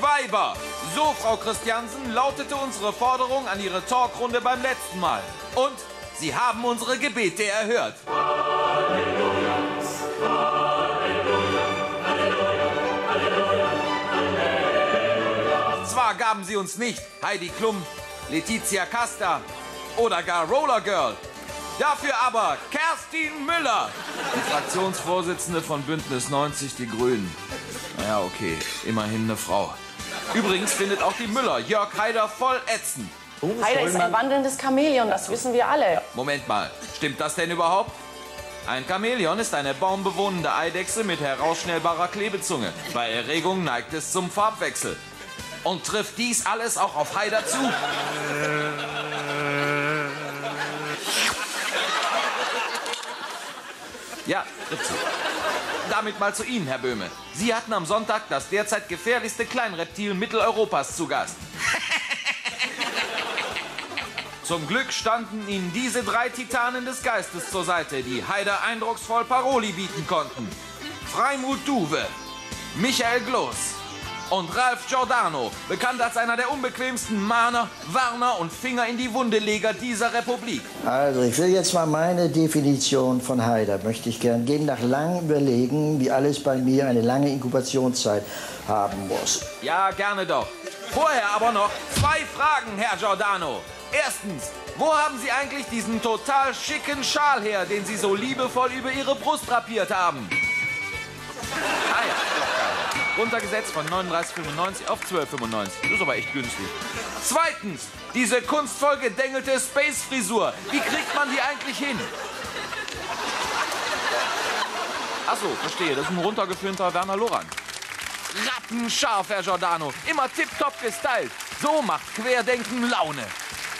Weiber. So, Frau Christiansen, lautete unsere Forderung an Ihre Talkrunde beim letzten Mal. Und Sie haben unsere Gebete erhört. Zwar gaben Sie uns nicht Heidi Klum, Letizia Casta oder gar Roller Girl. Dafür aber Kerstin Müller, die Fraktionsvorsitzende von Bündnis 90 Die Grünen. Naja, okay, immerhin eine Frau. Übrigens findet auch die Müller Jörg Haider voll ätzend. Haider ist ein wandelndes Chamäleon, das wissen wir alle. Moment mal, stimmt das denn überhaupt? Ein Chamäleon ist eine baumbewohnende Eidechse mit herausschnellbarer Klebezunge. Bei Erregung neigt es zum Farbwechsel. Und trifft dies alles auch auf Haider zu? Ja, trifft zu. Damit mal zu Ihnen, Herr Böhme. Sie hatten am Sonntag das derzeit gefährlichste Kleinreptil Mitteleuropas zu Gast. Zum Glück standen Ihnen diese 3 Titanen des Geistes zur Seite, die Haider eindrucksvoll Paroli bieten konnten. Freimut Duwe, Michael Gloß und Ralf Giordano, bekannt als einer der unbequemsten Mahner, Warner und Finger in die Wunde-Leger dieser Republik. Also, ich will jetzt mal meine Definition von Haider, möchte ich gern geben, nach langem Überlegen, wie alles bei mir eine lange Inkubationszeit haben muss. Ja, gerne doch. Vorher aber noch 2 Fragen, Herr Giordano. Erstens, wo haben Sie eigentlich diesen total schicken Schal her, den Sie so liebevoll über Ihre Brust drapiert haben? Ah ja, doch geil. Runtergesetzt von 39,95 auf 12,95. Das ist aber echt günstig. Zweitens, diese kunstvoll gedengelte Space-Frisur. Wie kriegt man die eigentlich hin? Achso, verstehe. Das ist ein runtergefilmter Werner Lorand. Rattenscharf, Herr Giordano. Immer tipptopp gestylt. So macht Querdenken Laune.